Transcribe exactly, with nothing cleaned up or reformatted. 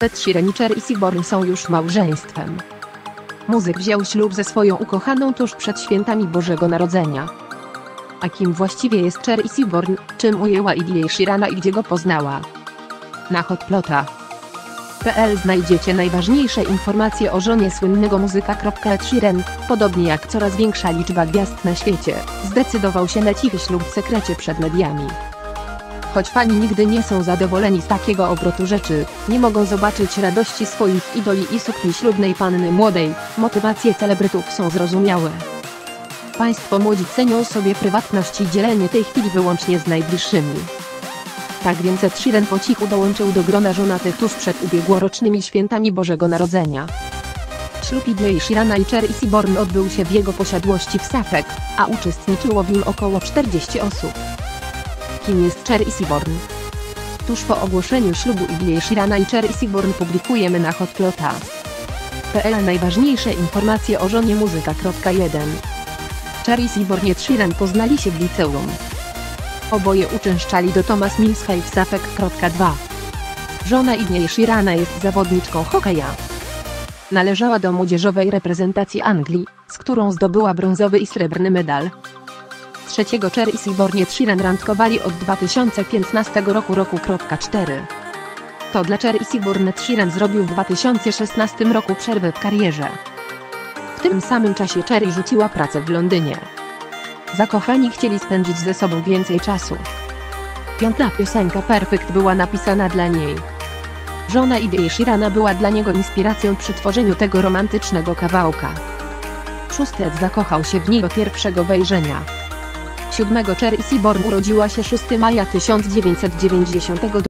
Ed Sheeran i Tracy Born są już małżeństwem. Muzyk wziął ślub ze swoją ukochaną tuż przed świętami Bożego Narodzenia. A kim właściwie jest Tracy Born, czym ujęła Ed Sheerana i gdzie go poznała? Na hotplota kropka pe el znajdziecie najważniejsze informacje o żonie słynnego muzyka. Ed Sheeran, podobnie jak coraz większa liczba gwiazd na świecie, zdecydował się na cichy ślub w sekrecie przed mediami. Choć fani nigdy nie są zadowoleni z takiego obrotu rzeczy, nie mogą zobaczyć radości swoich idoli i sukni ślubnej panny młodej, motywacje celebrytów są zrozumiałe. Państwo młodzi cenią sobie prywatność i dzielenie tej chwili wyłącznie z najbliższymi. Tak więc Ed Sheeran po cichu dołączył do grona żonatych tuż przed ubiegłorocznymi świętami Bożego Narodzenia. Ślub Ed Sheerana i Tracy Born odbył się w jego posiadłości w Suffolk, a uczestniczyło w nim około czterdziestu osób. Kim jest Tracy Born? Tuż po ogłoszeniu ślubu Ed Sheerana i Tracy Born publikujemy na hotplota kropka pe el najważniejsze informacje o żonie muzyka. jeden. Tracy Born i Ed Sheeran poznali się w liceum. Oboje uczęszczali do Thomas Mills High w Suffolk. dwa. Żona Ed Sheerana jest zawodniczką hokeja. Należała do młodzieżowej reprezentacji Anglii, z którą zdobyła brązowy i srebrny medal. Trzeciego Tracy Born i Ed Sheeran randkowali od dwa tysiące piętnastego roku. roku. cztery. To dla Tracy Born Ed Sheeran zrobił w dwa tysiące szesnastym roku przerwę w karierze. W tym samym czasie Cherry rzuciła pracę w Londynie. Zakochani chcieli spędzić ze sobą więcej czasu. Piąta piosenka Perfect była napisana dla niej. Żona Ed Sheerana była dla niego inspiracją przy tworzeniu tego romantycznego kawałka. Szósty Ed zakochał się w niej do pierwszego wejrzenia. Siódmego Tracy Born urodziła się szóstego maja tysiąc dziewięćset dziewięćdziesiątego